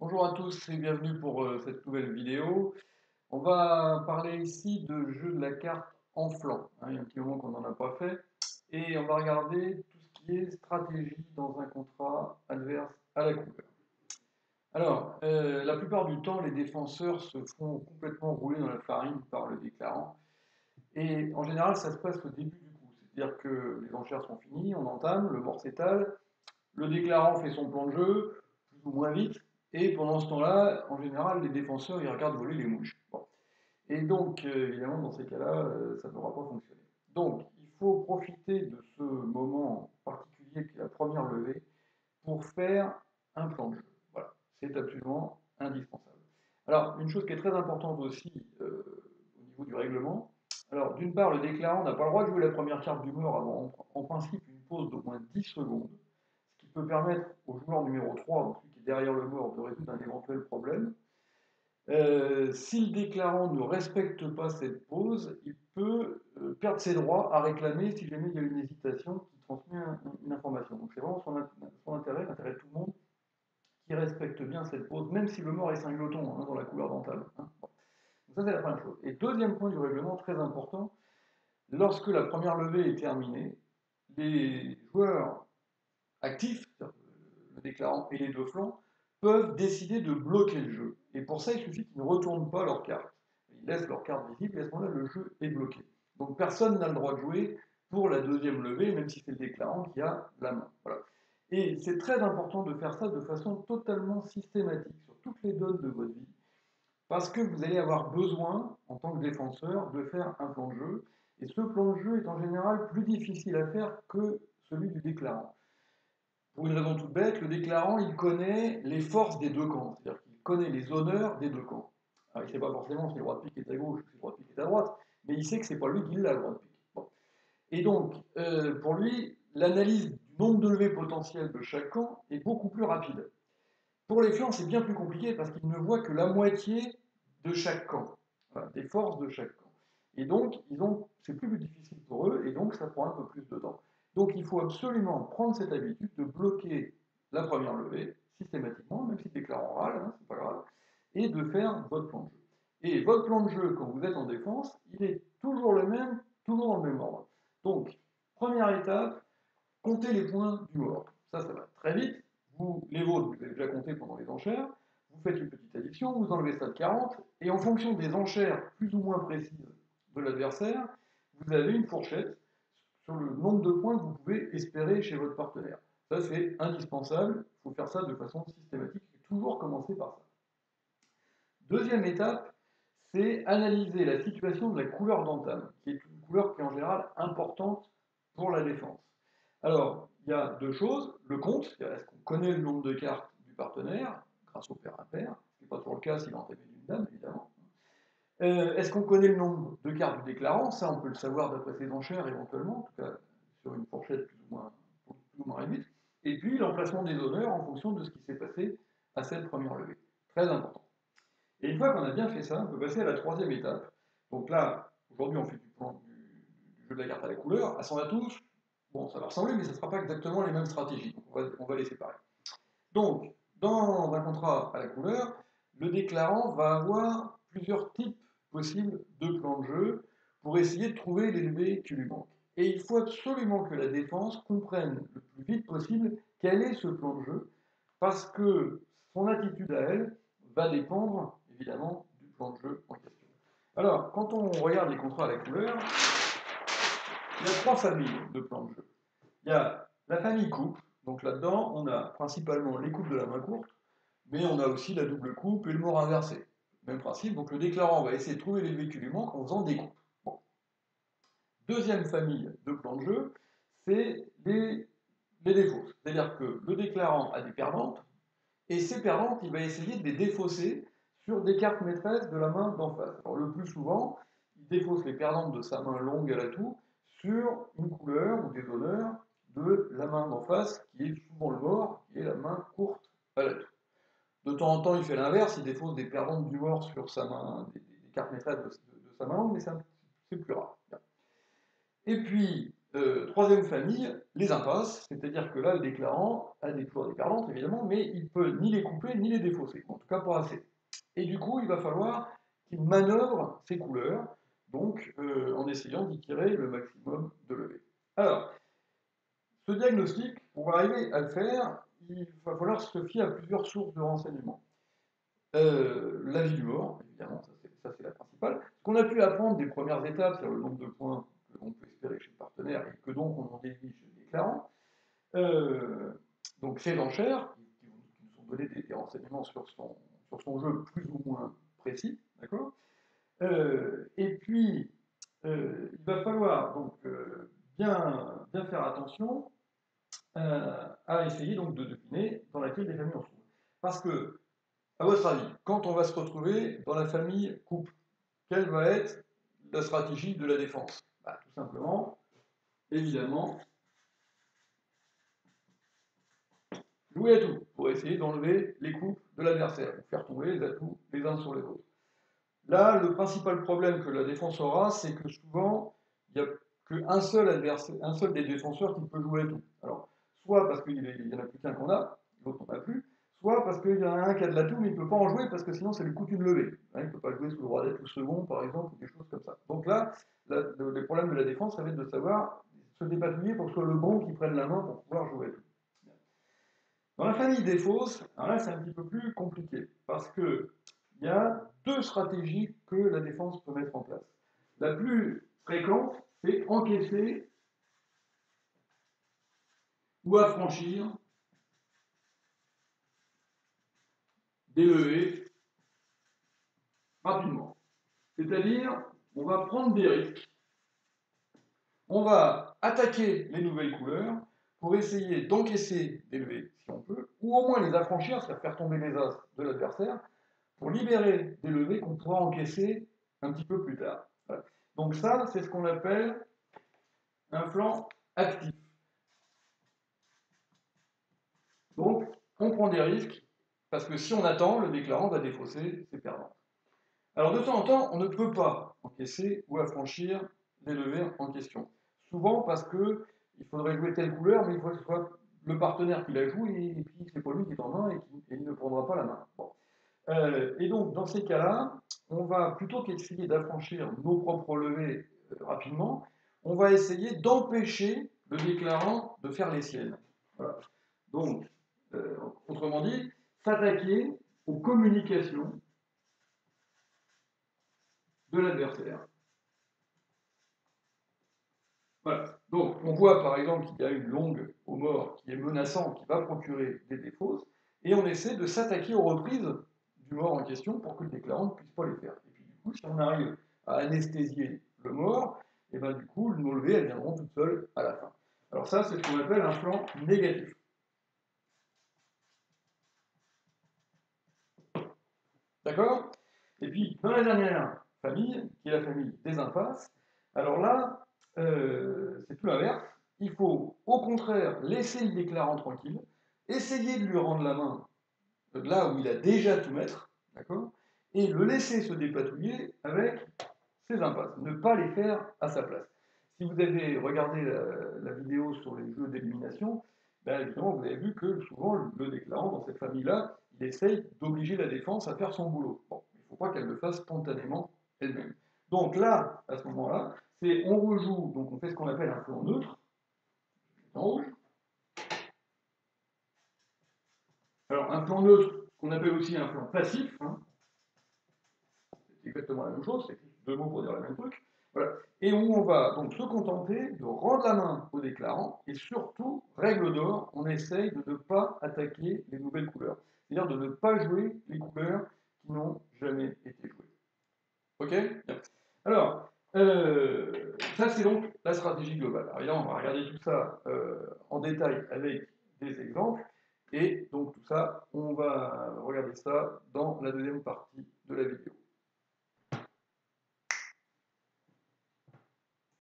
Bonjour à tous et bienvenue pour cette nouvelle vidéo. On va parler ici de jeu de la carte en flanc. Il y a un petit moment qu'on n'en a pas fait. Et on va regarder tout ce qui est stratégie dans un contrat adverse à la couleur. Alors, la plupart du temps, les défenseurs se font complètement rouler dans la farine par le déclarant. Et en général, ça se passe au début du coup. C'est-à-dire que les enchères sont finies, on entame, le mort s'étale, le déclarant fait son plan de jeu, plus ou moins vite, et pendant ce temps-là, en général, les défenseurs, ils regardent voler les mouches. Bon. Et donc, évidemment, dans ces cas-là, ça ne pourra pas fonctionner. Donc, il faut profiter de ce moment particulier qui est la première levée pour faire un plan de jeu. Voilà, c'est absolument indispensable. Alors, une chose qui est très importante aussi au niveau du règlement, alors d'une part, le déclarant n'a pas le droit de jouer la première carte du mort avant, en principe, une pause d'au moins 10 secondes, ce qui peut permettre au joueur numéro 3, donc celui qui est derrière le mort, de résoudre un éventuel problème. Si le déclarant ne respecte pas cette pause, il peut perdre ses droits à réclamer si jamais il y a une hésitation qui transmet une information. Donc c'est vraiment son intérêt, l'intérêt de tout le monde, qui respecte bien cette pause, même si le mort est cingloton dans la couleur dentale. Donc ça c'est la première chose. Et deuxième point du règlement, très important, lorsque la première levée est terminée, les joueurs actifs, le déclarant et les deux flancs, peuvent décider de bloquer le jeu. Et pour ça, il suffit qu'ils ne retournent pas leur carte. Ils laissent leur carte visible et à ce moment-là, le jeu est bloqué. Donc personne n'a le droit de jouer pour la deuxième levée, même si c'est le déclarant qui a la main. Voilà. Et c'est très important de faire ça de façon totalement systématique sur toutes les donnes de votre vie, parce que vous allez avoir besoin, en tant que défenseur, de faire un plan de jeu. Et ce plan de jeu est en général plus difficile à faire que celui du déclarant. Pour une raison toute bête, le déclarant, il connaît les forces des deux camps, c'est-à-dire qu'il connaît les honneurs des deux camps. Alors, il ne sait pas forcément si le droit de pique est à gauche ou si le droit de pique est à droite, mais il sait que c'est pas lui qui l'a, le droit de pique. Bon. Et donc, pour lui, l'analyse du nombre de levées potentielles de chaque camp est beaucoup plus rapide. Pour les flancs, c'est bien plus compliqué parce qu'ils ne voient que la moitié de chaque camp, voilà, des forces de chaque camp. Et donc, c'est plus difficile pour eux, et donc ça prend un peu plus de temps. Donc, il faut absolument prendre cette habitude de bloquer la première levée, systématiquement, même si le déclarant râle, c'est pas grave, et de faire votre plan de jeu. Et votre plan de jeu, quand vous êtes en défense, il est toujours le même, toujours dans le même ordre. Donc, première étape, comptez les points du mort. Ça va très vite. Les vôtres, vous avez déjà compté pendant les enchères. Vous faites une petite addition, vous enlevez ça de 40, et en fonction des enchères plus ou moins précises de l'adversaire, vous avez une fourchette sur le nombre de points que vous pouvez espérer chez votre partenaire. Ça, c'est indispensable. Il faut faire ça de façon systématique et toujours commencer par ça. Deuxième étape, c'est analyser la situation de la couleur d'entame, qui est une couleur qui est en général importante pour la défense. Alors, il y a deux choses. Le compte, est-ce qu'on connaît le nombre de cartes du partenaire, grâce au pair impair, ce n'est pas toujours le cas s'il est entamé d'une dame, évidemment. Est-ce qu'on connaît le nombre de cartes du déclarant? Ça, on peut le savoir d'après ses enchères, éventuellement, en tout cas sur une fourchette plus ou moins réduite. Et puis, l'emplacement des honneurs en fonction de ce qui s'est passé à cette première levée. Très important. Et une fois qu'on a bien fait ça, on peut passer à la troisième étape. Donc là, aujourd'hui, on fait du jeu de la carte à la couleur. À 100 à tous, bon, ça va ressembler, mais ça ne sera pas exactement les mêmes stratégies. Donc on va les séparer. Donc, dans un contrat à la couleur, le déclarant va avoir plusieurs types possibles de plans de jeu pour essayer de trouver les levées qui lui manquent. Et il faut absolument que la défense comprenne le plus vite possible quel est ce plan de jeu, parce que son attitude à elle va dépendre évidemment du plan de jeu en question. Alors, quand on regarde les contrats à la couleur, il y a trois familles de plans de jeu. Il y a la famille coupe, donc là-dedans, on a principalement les coupes de la main courte, mais on a aussi la double coupe et le mort inversé. Même principe, donc le déclarant va essayer de trouver les levées qui lui manquent en faisant des coupes. Bon. Deuxième famille de plans de jeu, c'est les défauts. C'est-à-dire que le déclarant a des perdantes, et ces perdantes, il va essayer de les défausser sur des cartes maîtresses de la main d'en face. Alors le plus souvent, il défausse les perdantes de sa main longue à l'atout sur une couleur ou des honneurs de la main d'en face, qui est souvent le mort, qui est la main courte à l'atout. De temps en temps, il fait l'inverse, il défausse des perdantes du mort sur sa main, des cartes maîtresses de sa main longue, mais c'est plus rare. Et puis, Troisième famille, les impasses, c'est-à-dire que là, le déclarant a des couleurs déclarantes, évidemment, mais il ne peut ni les couper ni les défausser, en tout cas pas assez. Et du coup, il va falloir qu'il manœuvre ces couleurs, donc en essayant d'y tirer le maximum de levées. Alors, ce diagnostic, pour arriver à le faire, il va falloir se fier à plusieurs sources de renseignements. L'avis du mort, évidemment, ça c'est la principale. Ce qu'on a pu apprendre des premières étapes, c'est-à-dire le nombre de points que l'on peut espérer chez le partenaire et que donc on en déduit chez le déclarant. Donc ces enchères, qui nous ont donné des renseignements sur son jeu plus ou moins précis, d'accord. Et puis, il va falloir donc bien faire attention à essayer donc de deviner dans laquelle des familles on se trouve. Parce que, à votre avis, quand on va se retrouver dans la famille couple, quelle va être la stratégie de la défense? Bah, tout simplement, évidemment, jouer à tout pour essayer d'enlever les couples de l'adversaire, faire tomber les atouts les uns sur les autres. Là, le principal problème que la défense aura, c'est que souvent, il n'y a qu'un seul adversaire, un seul des défenseurs qui peut jouer à tout. Alors, soit parce qu'il n'y en a plus qu'un qu'on a, l'autre n'en a plus, soit parce qu'il y en a un qui a de l'atout, mais il ne peut pas en jouer parce que sinon ça lui coûte une levée. Il ne peut pas jouer sous le roi d'atout second, par exemple, ou des choses comme ça. Donc là, les problèmes de la défense, ça va être de savoir se dépatouiller pour que ce soit le bon qui prenne la main pour pouvoir jouer à tout. Dans la famille des fausses, alors là c'est un petit peu plus compliqué, parce qu'il y a deux stratégies que la défense peut mettre en place. La plus fréquente, c'est encaisser ou affranchir des levées rapidement. C'est-à-dire, on va prendre des risques, on va attaquer les nouvelles couleurs pour essayer d'encaisser des levées si on peut, ou au moins les affranchir, c'est-à-dire faire tomber les as de l'adversaire, pour libérer des levées qu'on pourra encaisser un petit peu plus tard. Voilà. Donc ça, c'est ce qu'on appelle un flanc actif. Donc, on prend des risques, parce que si on attend, le déclarant va défausser ses perdants. Alors, de temps en temps, on ne peut pas encaisser ou affranchir les levées en question. Souvent parce qu'il faudrait jouer telle couleur, mais il faut que ce soit le partenaire qui la joue, et puis c'est pas lui qui est en main, et il ne prendra pas la main. Bon. Et donc, dans ces cas-là, on va, plutôt qu'essayer d'affranchir nos propres levées rapidement, on va essayer d'empêcher le déclarant de faire les siennes. Voilà. Donc, autrement dit, s'attaquer aux communications de l'adversaire. Voilà. Donc, on voit par exemple qu'il y a une longue au mort qui est menaçante, qui va procurer des défausses, et on essaie de s'attaquer aux reprises du mort en question pour que le déclarant ne puisse pas les faire. Et puis du coup, si on arrive à anesthésier le mort, et ben du coup, nos levées, elles viendront toutes seules à la fin. Alors ça, c'est ce qu'on appelle un flanc négatif. D'accord? Et puis, dans la dernière famille, qui est la famille des impasses, alors là, c'est tout l'inverse. Il faut, au contraire, laisser le déclarant tranquille, essayer de lui rendre la main là où il a déjà tout mettre, d'accord? Et le laisser se dépatouiller avec ses impasses, ne pas les faire à sa place. Si vous avez regardé la vidéo sur les jeux d'élimination, ben évidemment, vous avez vu que souvent, le déclarant, dans cette famille-là, il essaye d'obliger la défense à faire son boulot. Bon, il ne faut pas qu'elle le fasse spontanément elle-même. Donc là, à ce moment-là, on rejoue, donc on fait ce qu'on appelle un flanc neutre, en rouge. Alors, un flanc neutre, qu'on appelle aussi un flanc passif, hein, c'est exactement la même chose, c'est deux mots pour dire le même truc. Voilà. Et où on va donc se contenter de rendre la main au déclarant, et surtout, règle d'or, on essaye de ne pas attaquer les nouvelles couleurs. C'est-à-dire de ne pas jouer les couleurs qui n'ont jamais été jouées. Ok? Bien. Alors, ça c'est donc la stratégie globale. Alors évidemment, on va regarder tout ça en détail avec des exemples, et donc tout ça, on va regarder ça dans la deuxième partie de la vidéo.